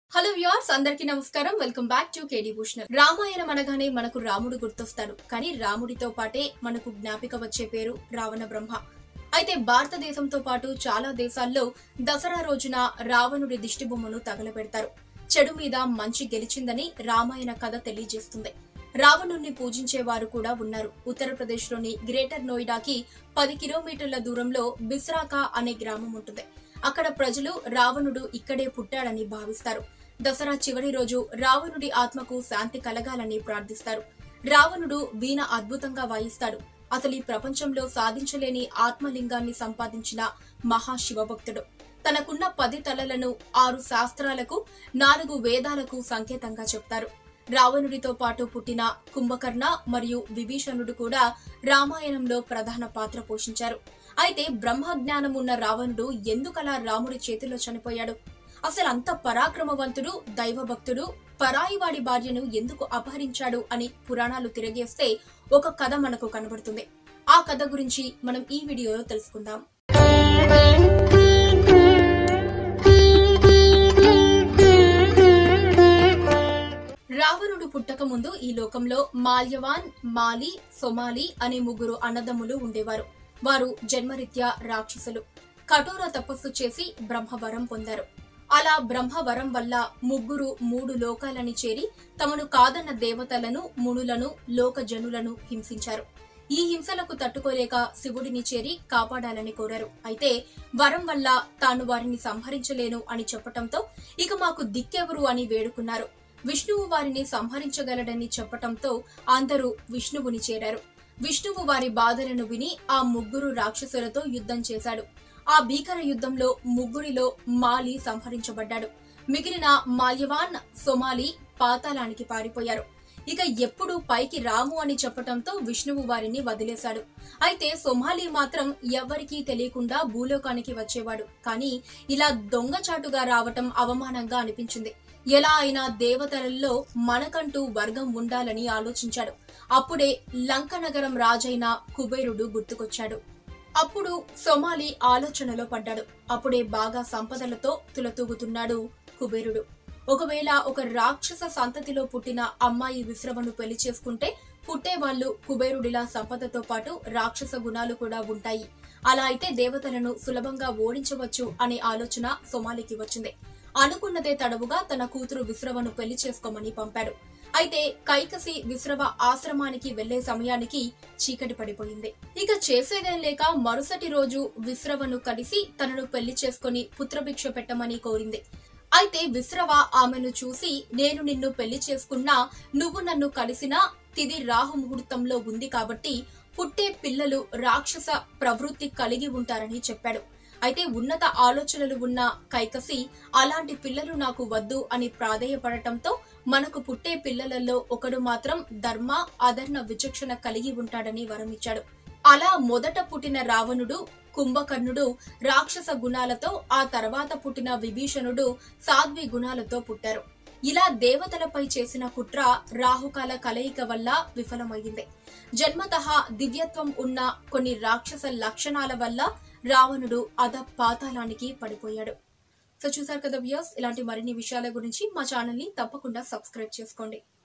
Hello viewers, అందరికీ నమస్కారం. Welcome back to K-Devotional. Ramayanam అనగానే మనకు రాముడు గుర్తొస్తాడు. కానీ రాముడితో పాటే మనకు జ్ఞాపిక వచ్చే పేరు రావణ బ్రహ్మ. అయితే భారతదేశంతో పాటు చాలా దేశాల్లో దసరా రోజున రావణుడి దిష్టిబొమ్మను తగలబెడతారు. చెడు మీద మంచి గెలిచిందని రామాయణ కథ తెలియజేస్తుంది. రావణుణ్ణి పూజించే వారు కూడా ఉన్నారు. ఉత్తరప్రదేశ్ లోని గ్రేటర్ నోయిడాకి 10 కిలోమీటర్ల దూరంలో బిస్రాకా అనే గ్రామం ఉంటుంది. అక్కడ ప్రజలు రావణుడు ఇక్కడే పుట్టాడని భావిస్తారు. దసరా చివరి రోజు రావణుడి ఆత్మకు శాంతి కలగాలని ప్రార్థిస్తారు. రావణుడు వీణ అద్భుతంగా వాయిస్తాడు. అసలు ఈ ప్రపంచంలో సాధించలేని ఆత్మలింగాన్ని సంపాదించిన మహాశివభక్తుడు. తనకున్న 10 తలలను 6 శాస్త్రాలకు 4 వేదాలకు సంకేతంగా చెప్తారు. రావణుడితో పాటు పుట్టిన కుంభకర్ణ మరియు విభీషణుడు కూడా రామాయణంలో ప్రధాన పాత్ర పోషించారు. అయితే బ్రహ్మజ్ఞానం ఉన్న రావణుడు ఎందుకలా రాముడి చేతిలో చనిపోయాడు? అసలు అంత పరాక్రమవంతుడు, దైవభక్తుడు పరాయివాడి భార్యను ఎందుకు అపహరించాడు అని పురాణాలు తిరగేస్తే ఒక కథ మనకు కనబడుతుంది. ఆ కథ గురించి మనం ఈ వీడియోలో తెలుసుకుందాం. రావణుడు పుట్టక ముందు ఈ లోకంలో మాల్యవాన్, మాలి, సోమాలి అనే 3 అన్నదమ్ములు ఉండేవారు. వారు జన్మరీత్యా రాక్షసులు. కఠోర తపస్సు చేసి బ్రహ్మవరం పొందారు. అలా బ్రహ్మవరం వల్ల 3 లోకాలని చేరి తమను కాదన్న దేవతలను, మునులను, లోకజనులను హింసించారు. ఈ హింసలకు తట్టుకోలేక శివుడిని చేరి కాపాడాలని కోరారు. అయితే వరం వల్ల తాను వారిని సంహరించలేను అని చెప్పటంతో ఇక మాకు దిక్కెవరు అని వేడుకున్నారు. విష్ణువు వారిని సంహరించగలడని చెప్పటంతో అందరూ విష్ణువుని చేరారు. విష్ణువు వారి బాధలను విని ఆ 3 రాక్షసులతో యుద్ధం చేశాడు. ఆ భీకర యుద్ధంలో 3లో మాలి సంహరించబడ్డాడు. మిగిలిన మాల్యవాన్, సోమాలి పాతాళానికి పారిపోయారు. ఇక ఎప్పుడు పైకి రాము అని చెప్పటంతో విష్ణువు వారిని వదిలేశాడు. అయితే సోమాలి మాత్రం ఎవ్వరికీ తెలియకుండా భూలోకానికి వచ్చేవాడు. కానీ ఇలా దొంగచాటుగా రావటం అవమానంగా అనిపించింది. ఎలా అయినా దేవతలలో మనకంటూ వర్గం ఉండాలని ఆలోచించాడు. అప్పుడే లంక నగరం రాజైన కుబేరుడు గుర్తుకొచ్చాడు. అప్పుడు సోమాలి ఆలోచనలో పడ్డాడు. అప్పుడే బాగా సంపదలతో తులతూగుతున్నాడు కుబేరుడు. ఒకవేళ ఒక రాక్షస సంతతిలో పుట్టిన అమ్మాయి విశ్రవను పెళ్లి చేసుకుంటే పుట్టేవాళ్లు కుబేరుడిలా సంపదతో పాటు రాక్షస గుణాలు కూడా ఉంటాయి. అలా అయితే దేవతలను సులభంగా ఓడించవచ్చు అనే ఆలోచన సోమాలికి వచ్చింది. అనుకున్నదే తడవుగా తన కూతురు విశ్రవను పెళ్లి చేసుకోమని పంపాడు. అయితే కైకసి విశ్రవ ఆశ్రమానికి వెళ్లే సమయానికి చీకటి పడిపోయింది. ఇక చేసేదేం లేక మరుసటి రోజు విశ్రవను కలిసి తనను పెళ్లి చేసుకుని పుత్రభిక్ష పెట్టమని కోరింది. అయితే విశ్రవ ఆమెను చూసి, నేను నిన్ను పెళ్లి చేసుకున్నా నువ్వు నన్ను కలిసినా తిది రాహు ముహూర్తంలో ఉంది కాబట్టి పుట్టే పిల్లలు రాక్షస ప్రవృత్తి కలిగి ఉంటారని చెప్పాడు. అయితే ఉన్నత ఆలోచనలు ఉన్న కైకసి అలాంటి పిల్లలు నాకు వద్దు అని ప్రాధేయపడటంతో మనకు పుట్టే పిల్లలలో ఒకడు మాత్రం ధర్మ, అధర్మ విచక్షణ కలిగి ఉంటాడని వరమిచ్చాడు. అలా మొదట పుట్టిన రావణుడు, కుంభకర్ణుడు రాక్షస గుణాలతో, ఆ తర్వాత పుట్టిన విభీషణుడు సాధ్వి గుణాలతో పుట్టారు. ఇలా దేవతలపై చేసిన కుట్ర రాహుకాల కలయిక వల్ల విఫలమైంది. జన్మతః దివ్యత్వం ఉన్న కొన్ని రాక్షస లక్షణాల వల్ల రావణుడు పాతాళానికి పడిపోయాడు. సో చూసారు కదా వ్యూయర్స్, ఇలాంటి మరిన్ని విషయాల గురించి మా ఛానల్ ని తప్పకుండా సబ్స్క్రైబ్ చేసుకోండి.